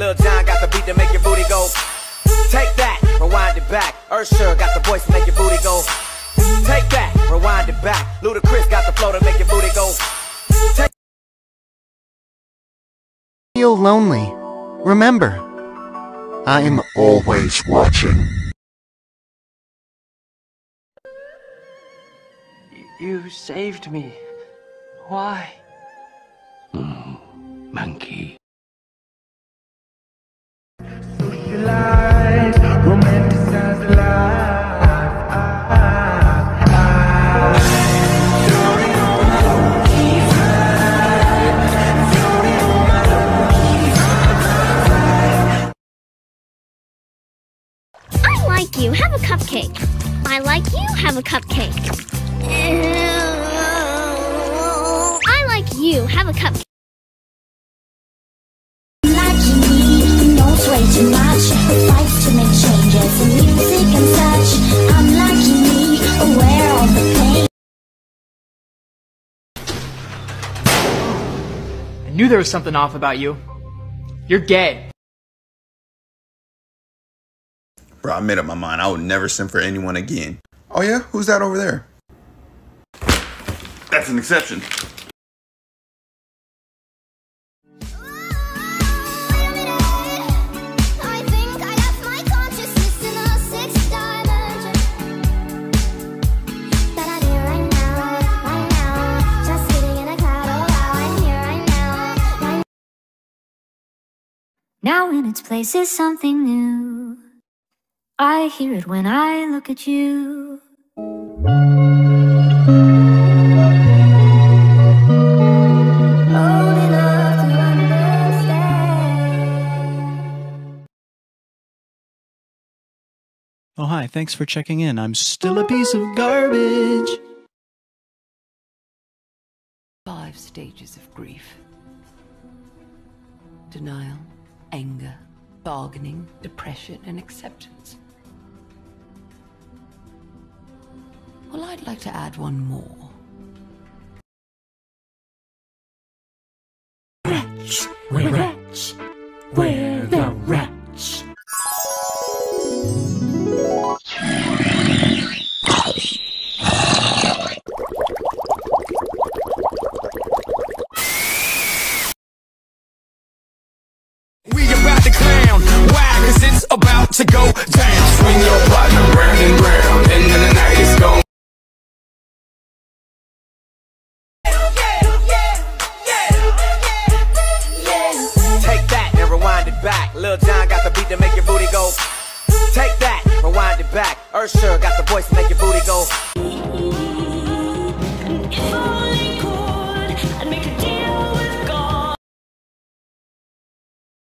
Lil Jon got the beat to make your booty go. Take that, rewind it back. Usher got the voice to make your booty go. Take that, rewind it back. Ludacris got the flow to make your booty go. Feel lonely. Remember, I'm always watching. You saved me. Why? Monkey. Socialize, romanticize the life. I like you, have a cupcake. I like you, have a cupcake. I like you, have a cupcake. Liking me, knows way too much. Fights to make changes in music and such. I'm liking me, aware of the pain. I knew there was something off about you. You're gay. Bro, I made up my mind. I would never send for anyone again. Oh yeah? Who's that over there? That's an exception. Now in its place is something new. I hear it when I look at you. Old enough to understand. Oh hi, thanks for checking in. I'm still a piece of garbage. 5 stages of grief. Denial, anger, bargaining, depression, and acceptance. Well, I'd like to add one more. Wretch, we're wretch, we're the wretch. We about to clown. Why? Cause it's about to go down. Swing your partner round and round, and then the night is gone. Take that and rewind it back. Lil Jon got the beat to make your booty go. Take that, rewind it back. Usher got the voice to make your booty go.